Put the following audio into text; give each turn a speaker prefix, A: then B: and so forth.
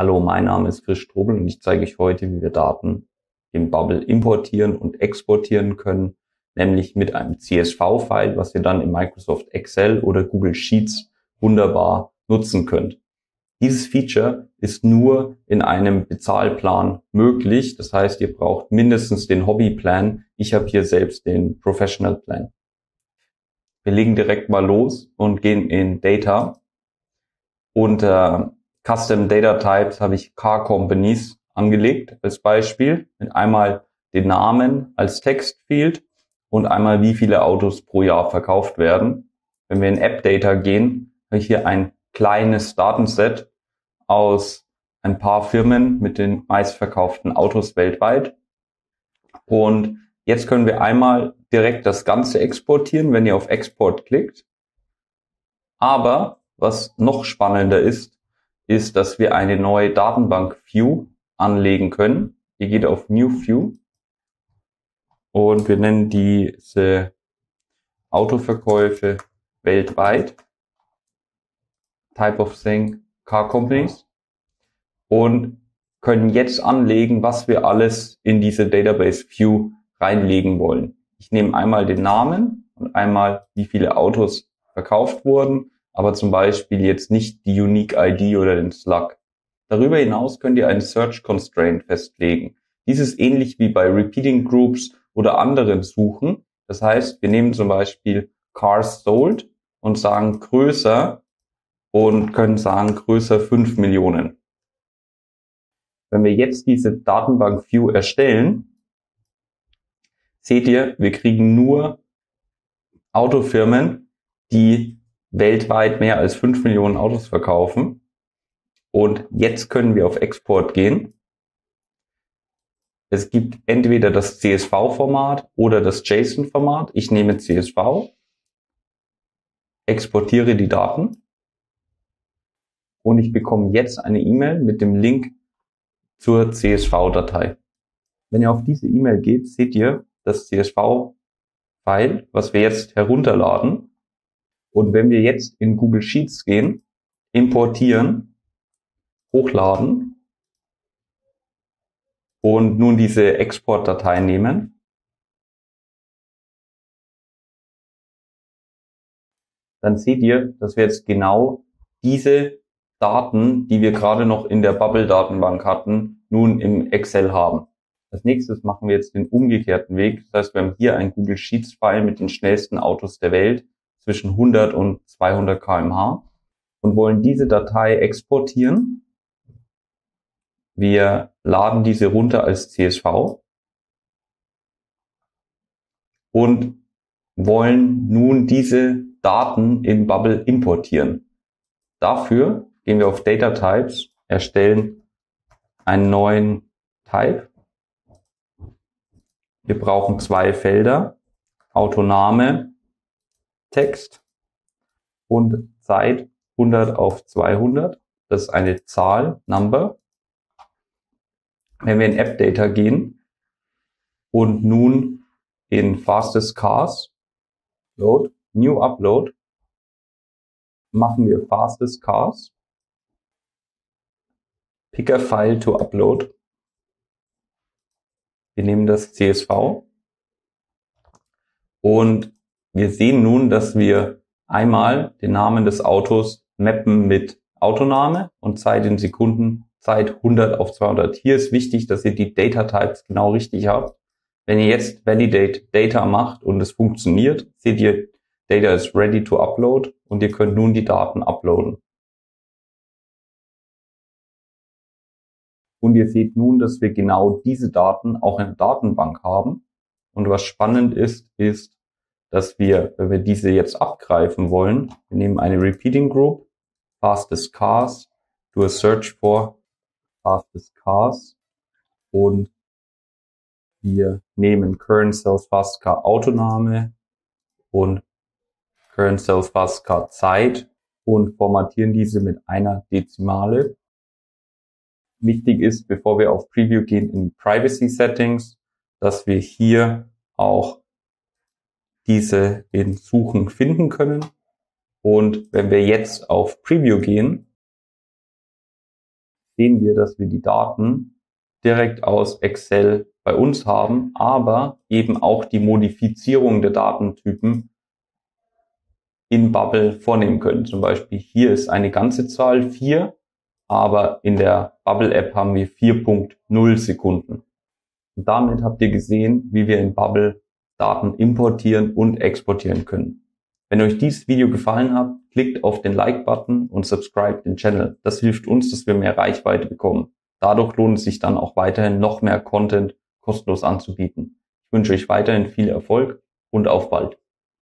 A: Hallo, mein Name ist Chris Strobel und ich zeige euch heute, wie wir Daten im Bubble importieren und exportieren können, nämlich mit einem CSV-File, was ihr dann in Microsoft Excel oder Google Sheets wunderbar nutzen könnt. Dieses Feature ist nur in einem Bezahlplan möglich, das heißt, ihr braucht mindestens den Hobbyplan. Ich habe hier selbst den Professional Plan. Wir legen direkt mal los und gehen in Data. Unter Custom Data Types habe ich Car Companies angelegt als Beispiel mit einmal den Namen als Textfield und einmal wie viele Autos pro Jahr verkauft werden. Wenn wir in App Data gehen, habe ich hier ein kleines Datenset aus ein paar Firmen mit den meistverkauften Autos weltweit. Und jetzt können wir einmal direkt das Ganze exportieren, wenn ihr auf Export klickt. Aber was noch spannender ist, dass wir eine neue Datenbank-View anlegen können. Ihr geht auf New View und wir nennen diese Autoverkäufe weltweit. Type of Thing, Car Companies. Und können jetzt anlegen, was wir alles in diese Database View reinlegen wollen. Ich nehme einmal den Namen und einmal wie viele Autos verkauft wurden, aber zum Beispiel jetzt nicht die Unique ID oder den Slug. Darüber hinaus könnt ihr einen Search Constraint festlegen. Dies ist ähnlich wie bei Repeating Groups oder anderen Suchen. Das heißt, wir nehmen zum Beispiel Cars Sold und sagen größer und können sagen größer 5 Millionen. Wenn wir jetzt diese Datenbank-View erstellen, seht ihr, wir kriegen nur Autofirmen, die weltweit mehr als 5 Millionen Autos verkaufen. Und jetzt können wir auf Export gehen. Es gibt entweder das CSV-Format oder das JSON-Format. Ich nehme CSV, exportiere die Daten und ich bekomme jetzt eine E-Mail mit dem Link zur CSV-Datei. Wenn ihr auf diese E-Mail geht, seht ihr das CSV-File, was wir jetzt herunterladen. Und wenn wir jetzt in Google Sheets gehen, importieren, hochladen und nun diese Exportdatei nehmen, dann seht ihr, dass wir jetzt genau diese Daten, die wir gerade noch in der Bubble-Datenbank hatten, nun im Excel haben. Als nächstes machen wir jetzt den umgekehrten Weg. Das heißt, wir haben hier ein Google Sheets-File mit den schnellsten Autos der Welt zwischen 100 und 200 km/h und wollen diese Datei exportieren. Wir laden diese runter als CSV und wollen nun diese Daten im Bubble importieren. Dafür gehen wir auf Data Types, erstellen einen neuen Type. Wir brauchen 2 Felder, Autoname, Text und Zeit 100 auf 200. Das ist eine Zahl, Number. Wenn wir in App Data gehen und nun in Fastest Cars, Load, New Upload, machen wir Fastest Cars, Pick a File to Upload. Wir nehmen das CSV und wir sehen nun, dass wir einmal den Namen des Autos mappen mit Autoname und Zeit in Sekunden, Zeit 100 auf 200. Hier ist wichtig, dass ihr die Data Types genau richtig habt. Wenn ihr jetzt Validate Data macht und es funktioniert, seht ihr, Data is ready to upload und ihr könnt nun die Daten uploaden. Und ihr seht nun, dass wir genau diese Daten auch in der Datenbank haben. Und was spannend ist, dass wir, wenn wir diese jetzt abgreifen wollen, wir nehmen eine Repeating Group, Fastest Cars, do a search for Fastest Cars und wir nehmen Current Sales Fast Car Autoname und Current Sales Fast Car Zeit und formatieren diese mit einer Dezimale. Wichtig ist, bevor wir auf Preview gehen, in die Privacy Settings, dass wir hier auch diese in Suchen finden können. Und wenn wir jetzt auf Preview gehen, sehen wir, dass wir die Daten direkt aus Excel bei uns haben, aber eben auch die Modifizierung der Datentypen in Bubble vornehmen können. Zum Beispiel hier ist eine ganze Zahl 4, aber in der Bubble-App haben wir 4.0 Sekunden. Und damit habt ihr gesehen, wie wir in Bubble Daten importieren und exportieren können. Wenn euch dieses Video gefallen hat, klickt auf den Like-Button und subscribe den Channel. Das hilft uns, dass wir mehr Reichweite bekommen. Dadurch lohnt es sich dann auch weiterhin noch mehr Content kostenlos anzubieten. Ich wünsche euch weiterhin viel Erfolg und auf bald.